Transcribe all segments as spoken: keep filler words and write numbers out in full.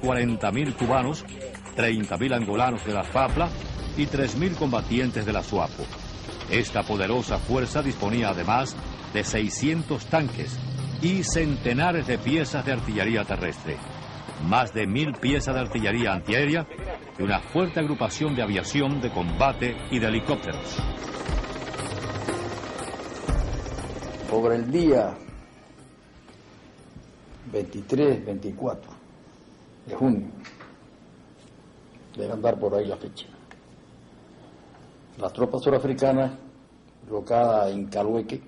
cuarenta mil cubanos, treinta mil angolanos de la FAPLA y tres mil combatientes de la SWAPO. Esta poderosa fuerza disponía además de seiscientos tanques y centenares de piezas de artillería terrestre, más de mil piezas de artillería antiaérea y una fuerte agrupación de aviación de combate y de helicópteros. Sobre el día veintitrés, veinticuatro de junio, debe andar por ahí la fecha, las tropas surafricanas locadas en Calueque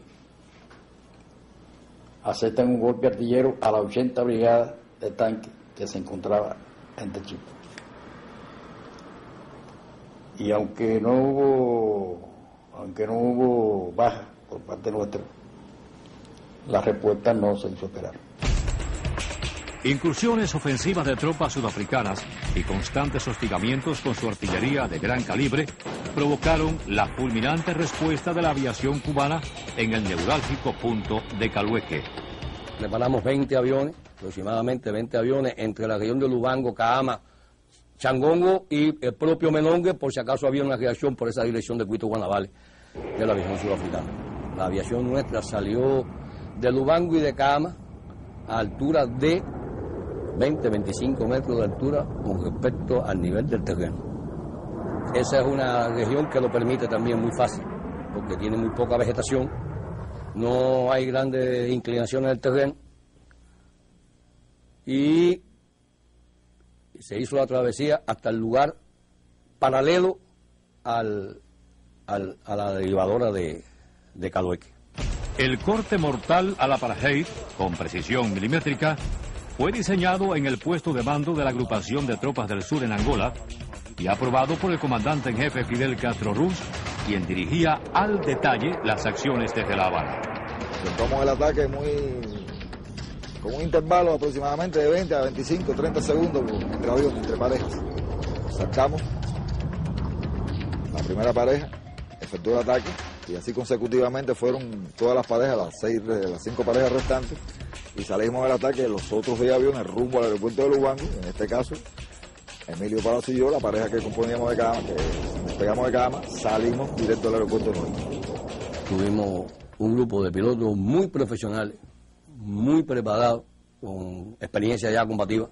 aceptan un golpe artillero a la ochenta brigada de tanques que se encontraba en Techito. Y aunque no hubo, aunque no hubo baja por parte nuestra, la respuesta no se hizo esperar. Incursiones ofensivas de tropas sudafricanas y constantes hostigamientos con su artillería de gran calibre provocaron la fulminante respuesta de la aviación cubana en el neurálgico punto de Calueque. Preparamos veinte aviones, aproximadamente veinte aviones, entre la región de Lubango, Caama, Changongo y el propio Menongue, por si acaso había una reacción por esa dirección de Cuito Guanabales, de la aviación sudafricana. La aviación nuestra salió de Lubango y de Caama a altura de veinte, veinticinco metros de altura con respecto al nivel del terreno. Esa es una región que lo permite también muy fácil, porque tiene muy poca vegetación, no hay grandes inclinaciones del terreno, y se hizo la travesía hasta el lugar paralelo al, al, a la derivadora de, de Calueque. El corte mortal al apartheid, con precisión milimétrica, fue diseñado en el puesto de mando de la agrupación de tropas del sur en Angola y aprobado por el comandante en jefe Fidel Castro Ruz, quien dirigía al detalle las acciones desde La Habana. Tomamos el ataque muy con un intervalo aproximadamente de veinte a veinticinco, treinta segundos entre aviones, entre parejas. Sacamos la primera pareja, efectuó el ataque y así consecutivamente fueron todas las parejas, las seis, las cinco parejas restantes, y salimos del ataque de los otros diez aviones rumbo al aeropuerto de Lubango. En este caso, Emilio Palacio y yo, la pareja que componíamos de Cama, que despegamos de Cama, salimos directo al aeropuerto de Lubango. Tuvimos un grupo de pilotos muy profesionales, muy preparados, con experiencia ya combativa.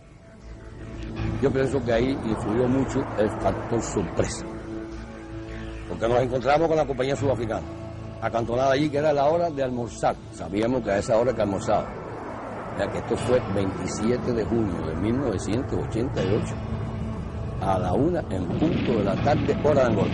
Yo pienso que ahí influyó mucho el factor sorpresa, porque nos encontramos con la compañía sudafricana, acantonada allí, que era la hora de almorzar. Sabíamos que a esa hora que almorzaba, ya que esto fue veintisiete de junio de mil novecientos ochenta y ocho, a la una en punto de la tarde, hora de Angola.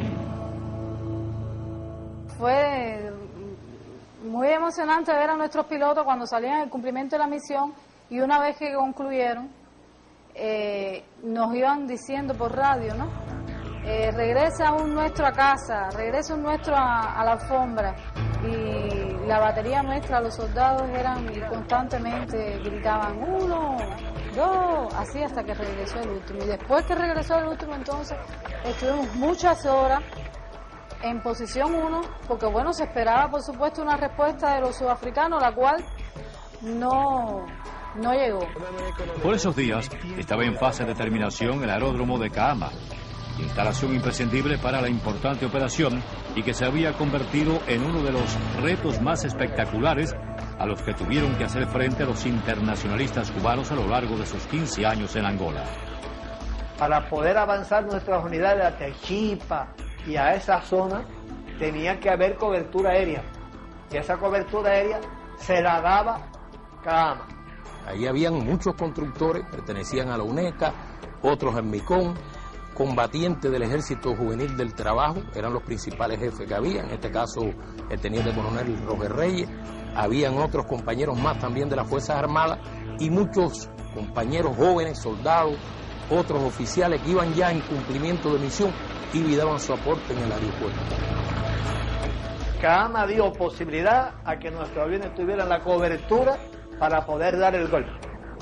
Fue muy emocionante ver a nuestros pilotos cuando salían en cumplimiento de la misión, y una vez que concluyeron, eh, nos iban diciendo por radio, ¿no? Eh, regresa un nuestro a casa, regresa un nuestro a, a la alfombra, y la batería nuestra, los soldados eran y constantemente gritaban uno, dos, así hasta que regresó el último. Y después que regresó el último, entonces estuvimos muchas horas en posición uno, porque bueno, se esperaba por supuesto una respuesta de los sudafricanos, la cual no, no llegó. Por esos días estaba en fase de terminación el aeródromo de Caama, instalación imprescindible para la importante operación y que se había convertido en uno de los retos más espectaculares a los que tuvieron que hacer frente los internacionalistas cubanos a lo largo de sus quince años en Angola. Para poder avanzar nuestras unidades a Techipa y a esa zona, tenía que haber cobertura aérea, y esa cobertura aérea se la daba Caama. Ahí habían muchos constructores, pertenecían a la UNECA, otros en Micón, combatientes del Ejército Juvenil del Trabajo, eran los principales jefes que había, en este caso el teniente coronel Roger Reyes, habían otros compañeros más también de las Fuerzas Armadas y muchos compañeros jóvenes, soldados, otros oficiales que iban ya en cumplimiento de misión y daban su aporte en el aeropuerto. Caama dio posibilidad a que nuestros aviones tuvieran la cobertura para poder dar el golpe.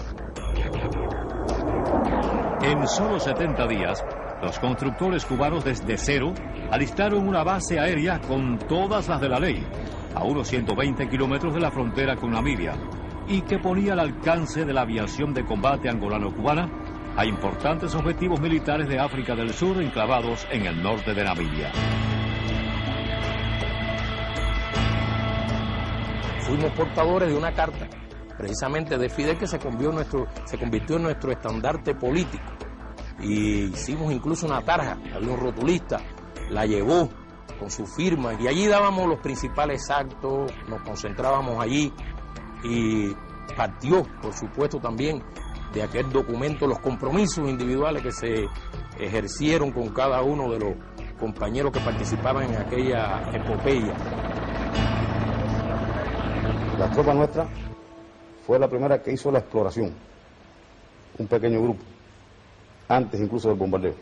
En solo setenta días, los constructores cubanos desde cero alistaron una base aérea con todas las de la ley, a unos ciento veinte kilómetros de la frontera con Namibia, y que ponía al alcance de la aviación de combate angolano-cubana a importantes objetivos militares de África del Sur enclavados en el norte de Namibia. Fuimos portadores de una carta, precisamente de Fidel, que se convirtió en nuestro, se convirtió en nuestro estandarte político. Y hicimos incluso una tarja, había un rotulista, la llevó con su firma, y allí dábamos los principales actos, nos concentrábamos allí, y partió, por supuesto, también de aquel documento los compromisos individuales que se ejercieron con cada uno de los compañeros que participaban en aquella epopeya. La tropa nuestra fue la primera que hizo la exploración, un pequeño grupo, antes incluso del bombardeo,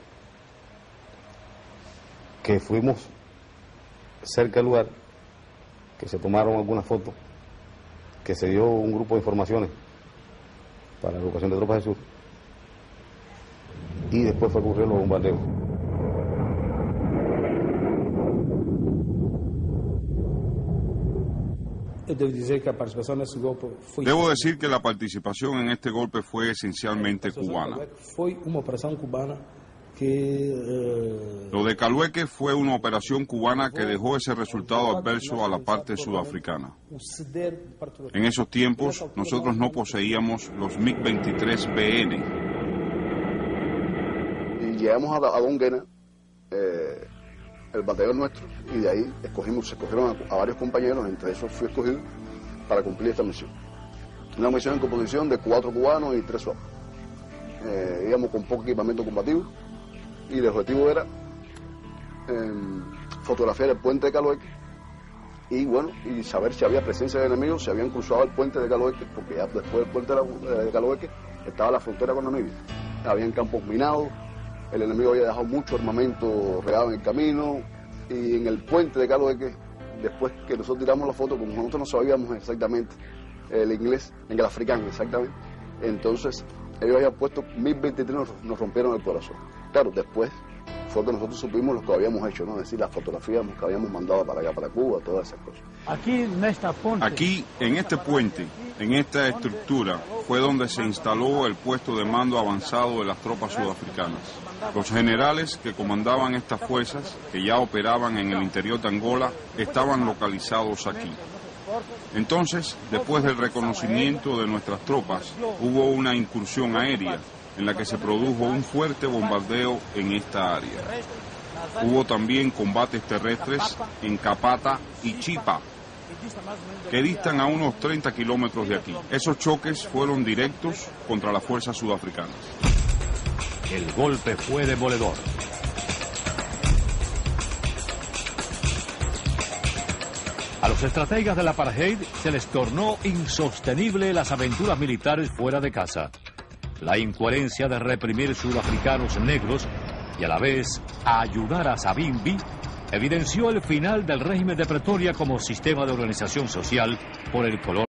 que fuimos cerca del lugar, que se tomaron algunas fotos, que se dio un grupo de informaciones para la educación de tropas del sur, y después fue ocurriendo los bombardeos. Debo decir que la participación en este golpe fue esencialmente cubana. Fue una operación cubana que... Eh... Lo de Calueque fue una operación cubana que dejó ese resultado adverso a la parte sudafricana. En esos tiempos, nosotros no poseíamos los MiG veintitrés B N. Y llegamos a, a Donguena, eh, el batallón nuestro, y de ahí escogimos, se escogieron a, a varios compañeros, entre esos fui escogido para cumplir esta misión. Una misión en composición de cuatro cubanos y tres suapos. Eh, íbamos con poco equipamiento combativo y el objetivo era eh, fotografiar el puente de Calueque y bueno, y saber si había presencia de enemigos, si habían cruzado el puente de Calueque, porque ya después del puente de Calueque estaba la frontera con Namibia. Habían campos minados, el enemigo había dejado mucho armamento regado en el camino, y en el puente de Calueque, después que nosotros tiramos la foto, como nosotros no sabíamos exactamente el inglés, en el africano exactamente, entonces ellos habían puesto MiG veintitrés, nos, nos rompieron el corazón. Claro, después fue que nosotros supimos lo que habíamos hecho, ¿no? Es decir, las fotografías que habíamos mandado para allá, para Cuba, todas esas cosas. Aquí en esta puente. Aquí, en este puente, en esta estructura, fue donde se instaló el puesto de mando avanzado de las tropas sudafricanas. Los generales que comandaban estas fuerzas, que ya operaban en el interior de Angola, estaban localizados aquí. Entonces, después del reconocimiento de nuestras tropas, hubo una incursión aérea en la que se produjo un fuerte bombardeo en esta área. Hubo también combates terrestres en Capata y Chipa, que distan a unos treinta kilómetros de aquí. Esos choques fueron directos contra las fuerzas sudafricanas. El golpe fue demoledor. A los estrategas del apartheid se les tornó insostenible las aventuras militares fuera de casa. La incoherencia de reprimir sudafricanos negros y a la vez ayudar a Savimbi evidenció el final del régimen de Pretoria como sistema de organización social por el color.